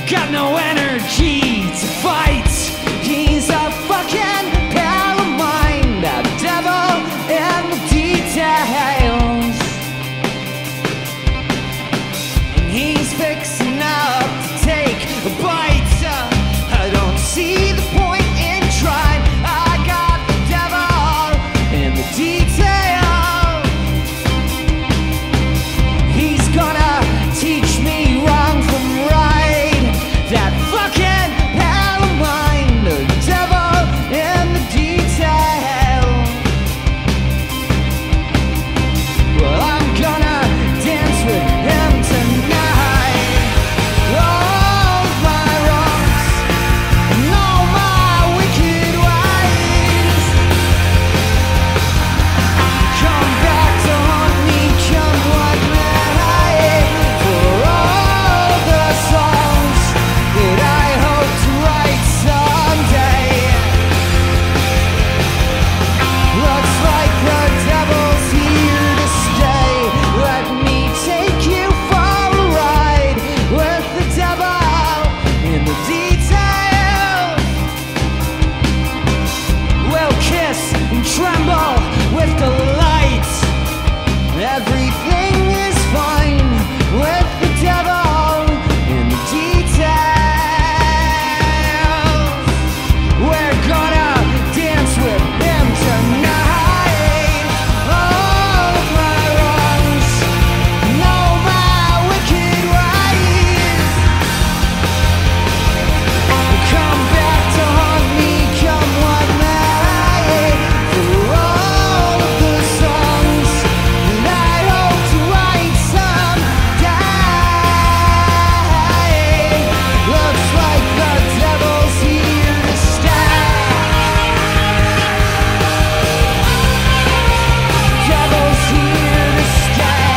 got no energy to fight. He's a fucking pal of mine, the devil in the details. And he's fixing up to take a bite. I don't see the point in trying. I got the devil in the details. He's gonna teach me wrong from right. That fucking pal of mine, the devil in the details. Well, I'm gonna dance with him tonight. All my wrongs, and all my wicked ways come back to haunt me, come what may. For all the songs that I hope to write someday. Looks like the devil's here to stay. Let me take you for a ride with the devil in the details. We'll kiss and tremble with the lights. Everything is fine with the devil in the details. We're gonna dance with him tonight. All of my wrongs, and all my wicked ways come back to haunt me, come what may. For all of the songs that I hope to write someday. Looks like the devil's here to stay. Devil's here to stay.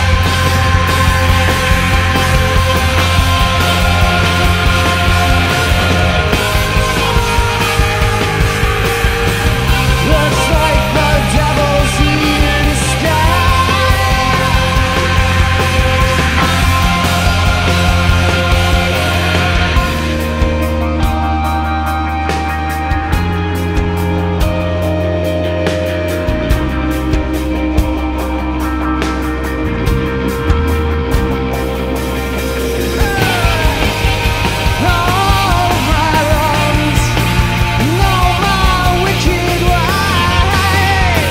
Looks like the devil's here to stay. All my wrongs, and all my wicked ways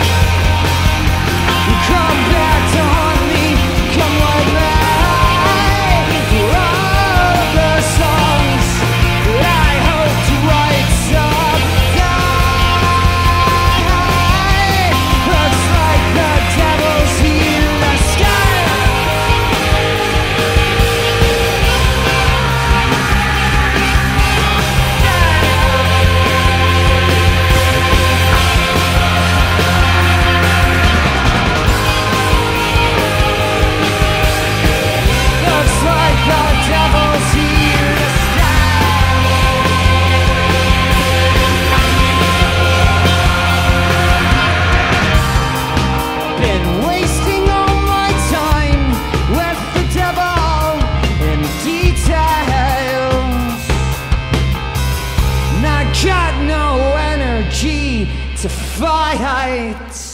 come back to haunt me, come what may. For all of the songs that I hope to write someday. Looks like the devil's here to stay. Looks like the devil's here to stay. Been wasting all my time with the devil in details. And I got no energy to fight.